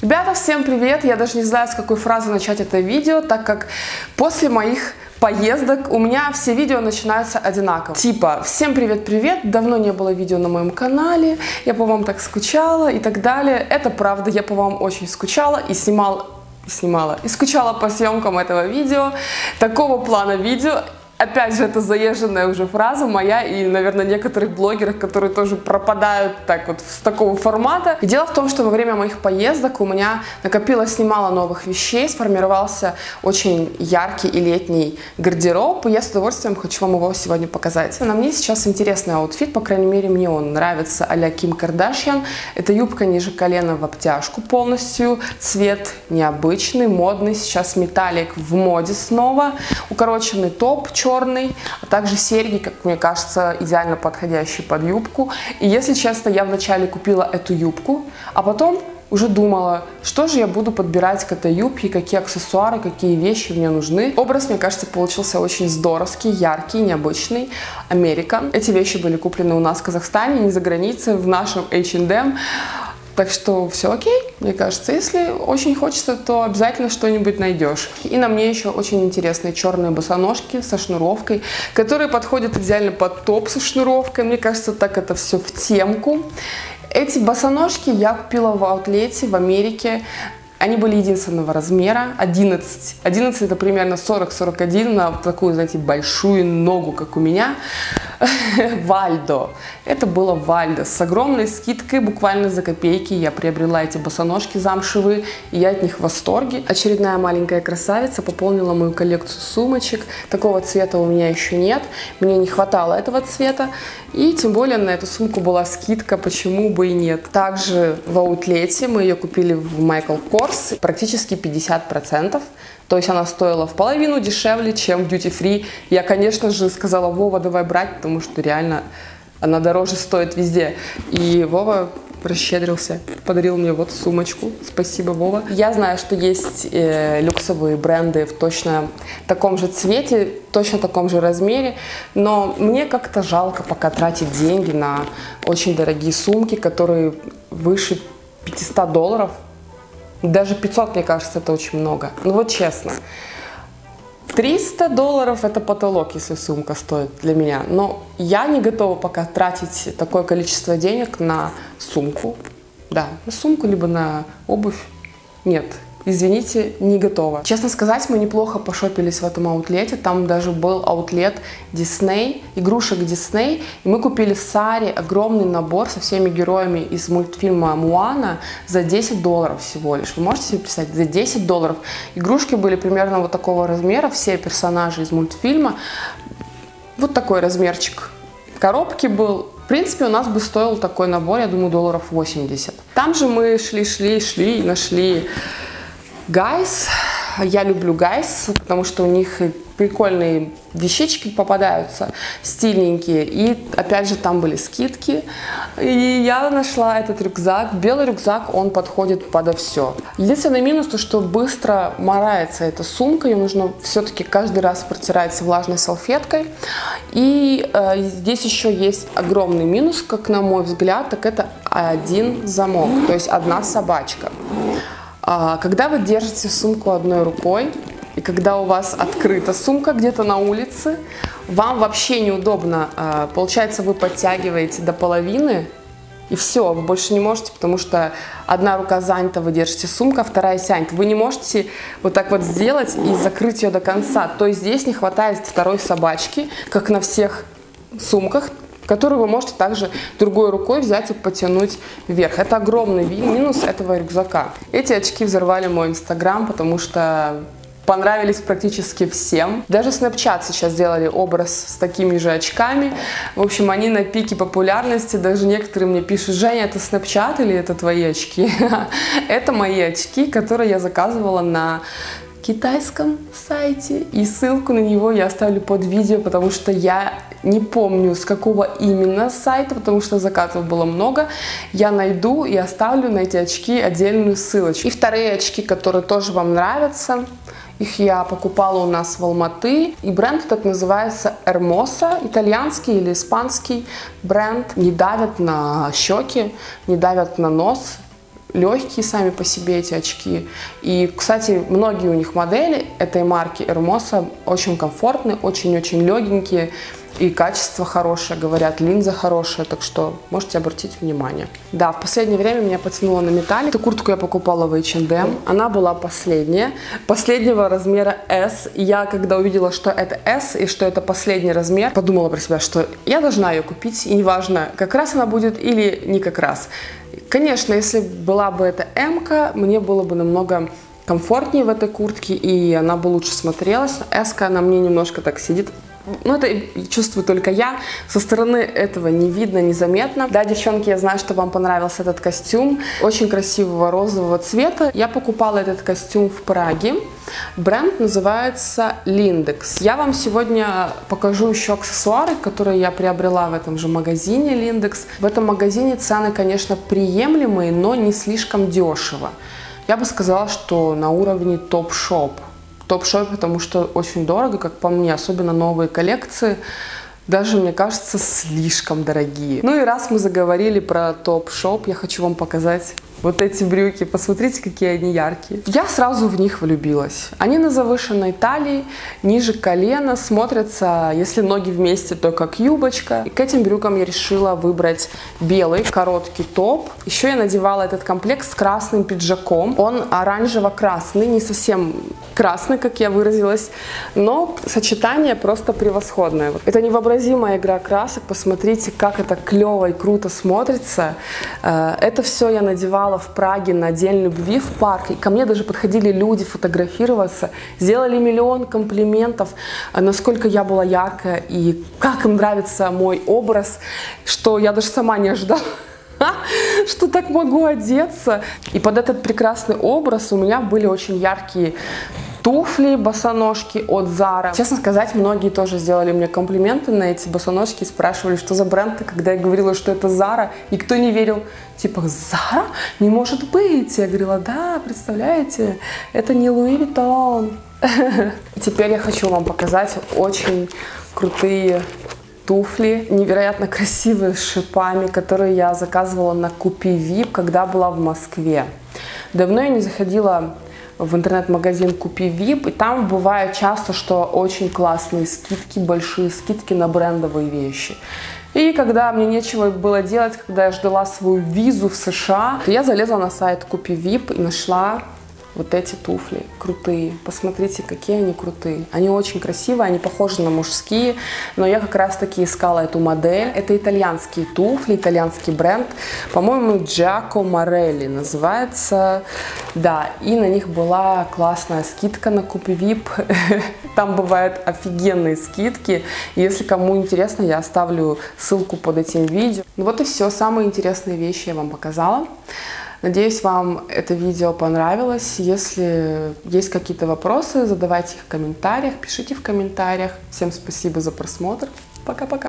Ребята, всем привет! Я даже не знаю, с какой фразы начать это видео, так как после моих поездок у меня все видео начинаются одинаково. Типа, всем привет-привет, давно не было видео на моем канале, я по вам так скучала и так далее. Это правда, я по вам очень скучала и скучала по съемкам этого видео, такого плана видео. Опять же, это заезженная уже фраза моя и, наверное, некоторых блогеров, которые тоже пропадают так вот с такого формата. И дело в том, что во время моих поездок у меня накопилось немало новых вещей, сформировался очень яркий и летний гардероб, и я с удовольствием хочу вам его сегодня показать. На мне сейчас интересный аутфит, по крайней мере, мне он нравится, а-ля Ким Кардашьян. Это юбка ниже колена в обтяжку полностью, цвет необычный, модный, сейчас металлик в моде снова, укороченный топ, черный, а также серьги, как мне кажется, идеально подходящие под юбку. И если честно, я вначале купила эту юбку, а потом уже думала, что же я буду подбирать к этой юбке, какие аксессуары, какие вещи мне нужны. Образ, мне кажется, получился очень здоровский, яркий, необычный, American. Эти вещи были куплены у нас в Казахстане, не за границей, в нашем H&M. Так что все окей, мне кажется. Если очень хочется, то обязательно что-нибудь найдешь. И на мне еще очень интересные черные босоножки со шнуровкой, которые подходят идеально под топ со шнуровкой. Мне кажется, так это все в темку. Эти босоножки я купила в аутлете в Америке. Они были единственного размера, 11. 11 это примерно 40-41 на такую, знаете, большую ногу, как у меня. Вальдо. Это было Вальдо. С огромной скидкой, буквально за копейки, я приобрела эти босоножки замшевые, и я от них в восторге. Очередная маленькая красавица пополнила мою коллекцию сумочек. Такого цвета у меня еще нет. Мне не хватало этого цвета. И тем более на эту сумку была скидка, почему бы и нет. Также в аутлете мы ее купили в Michael Kors, практически 50%. То есть она стоила в половину дешевле, чем в Duty Free. Я, конечно же, сказала: Вова, давай брать, потому что реально она дороже стоит везде. И Вова расщедрился, подарил мне вот сумочку. Спасибо, Вова. Я знаю, что есть люксовые бренды в точно таком же цвете, точно таком же размере, но мне как-то жалко пока тратить деньги на очень дорогие сумки, которые выше $500. Даже 500, мне кажется, это очень много. Ну вот честно. $300 это потолок, если сумка стоит для меня. Но я не готова пока тратить такое количество денег на сумку. Да, на сумку, либо на обувь. Нет, извините, не готова. Честно сказать, мы неплохо пошопились в этом аутлете. Там даже был аутлет Disney, игрушек Disney. И мы купили Саре огромный набор со всеми героями из мультфильма Моана за $10 всего лишь. Вы можете себе представить? За $10. Игрушки были примерно вот такого размера, все персонажи из мультфильма. Вот такой размерчик коробки был. В принципе, у нас бы стоил такой набор, я думаю, $80. Там же мы шли и нашли Guys. Я люблю Guys, потому что у них прикольные вещички попадаются, стильненькие. И опять же там были скидки. И я нашла этот рюкзак. Белый рюкзак, он подходит подо все. Единственный минус, то что быстро морается эта сумка. Ее нужно все-таки каждый раз протирать влажной салфеткой. И здесь еще есть огромный минус, как на мой взгляд, так это один замок, то есть одна собачка. Когда вы держите сумку одной рукой, и когда у вас открыта сумка где-то на улице, вам вообще неудобно. Получается, вы подтягиваете до половины, и все, вы больше не можете, потому что одна рука занята, вы держите сумку, а вторая сядет. Вы не можете вот так вот сделать и закрыть ее до конца. То есть здесь не хватает второй собачки, как на всех сумках, которую вы можете также другой рукой взять и потянуть вверх. Это огромный минус этого рюкзака. Эти очки взорвали мой инстаграм, потому что понравились практически всем. Даже Snapchat сейчас сделали образ с такими же очками. В общем, они на пике популярности. Даже некоторые мне пишут: Женя, это Snapchat или это твои очки? Это мои очки, которые я заказывала на китайском сайте, и ссылку на него я оставлю под видео, потому что я не помню, с какого именно сайта, потому что заказов было много. Я найду и оставлю на эти очки отдельную ссылочку. И вторые очки, которые тоже вам нравятся, их я покупала у нас в Алматы, и бренд этот называется Hermosa, итальянский или испанский бренд. Не давят на щеки, не давят на нос. легкие сами по себе эти очки. И, кстати, многие у них модели этой марки Hermosa очень комфортные, очень-очень легенькие. И качество хорошее, говорят, линза хорошая, так что можете обратить внимание. Да, в последнее время меня потянуло на металлик. Эту куртку я покупала в H&M. Она была последнего размера S. И я, когда увидела, что это S и что это последний размер, подумала про себя, что я должна ее купить. И неважно, как раз она будет или не как раз. Конечно, если была бы это M-ка, мне было бы намного комфортнее в этой куртке, и она бы лучше смотрелась. S-ка на мне немножко так сидит. Ну, это чувствую только я. Со стороны этого не видно, незаметно. Да, девчонки, я знаю, что вам понравился этот костюм. Очень красивого розового цвета. Я покупала этот костюм в Праге. Бренд называется Lindex. Я вам сегодня покажу еще аксессуары, которые я приобрела в этом же магазине Lindex. В этом магазине цены, конечно, приемлемые, но не слишком дешево. Я бы сказала, что на уровне топ-шоп. Топ-шоп, потому что очень дорого, как по мне, особенно новые коллекции, даже, мне кажется, слишком дорогие. Ну и раз мы заговорили про топ-шоп, я хочу вам показать вот эти брюки. Посмотрите, какие они яркие. Я сразу в них влюбилась. Они на завышенной талии, ниже колена, смотрятся, если ноги вместе, то как юбочка. И к этим брюкам я решила выбрать белый короткий топ. Еще я надевала этот комплект с красным пиджаком. Он оранжево-красный, не совсем красный, как я выразилась, но сочетание просто превосходное. Это невообразимая игра красок. Посмотрите, как это клево и круто смотрится. Это все я надевала в Праге на День любви в парк. И ко мне даже подходили люди фотографироваться, сделали миллион комплиментов, насколько я была яркая и как им нравится мой образ, что я даже сама не ожидала, что так могу одеться. И под этот прекрасный образ у меня были очень яркие туфли, босоножки от Zara. Честно сказать, многие тоже сделали мне комплименты на эти босоножки, спрашивали, что за бренд. И когда я говорила, что это Zara, никто не верил. Типа, Zara? Не может быть! Я говорила, да, представляете, это не Louis Vuitton. Теперь я хочу вам показать очень крутые туфли, невероятно красивые, с шипами, которые я заказывала на Купи Вип, когда была в Москве. Давно я не заходила в интернет-магазин Купи Вип, и там бывает часто, что очень классные скидки, большие скидки на брендовые вещи. И когда мне нечего было делать, когда я ждала свою визу в США, то я залезла на сайт Купи Вип и нашла вот эти туфли крутые. Посмотрите, какие они крутые. Они очень красивые, они похожи на мужские, но я как раз таки искала эту модель. Это итальянские туфли, итальянский бренд. По-моему, Giacomo Morelli называется. Да, и на них была классная скидка на Купи Вип. Там бывают офигенные скидки. Если кому интересно, я оставлю ссылку под этим видео. Ну вот и все. Самые интересные вещи я вам показала. Надеюсь, вам это видео понравилось. Если есть какие-то вопросы, задавайте их в комментариях, пишите в комментариях. Всем спасибо за просмотр. Пока-пока.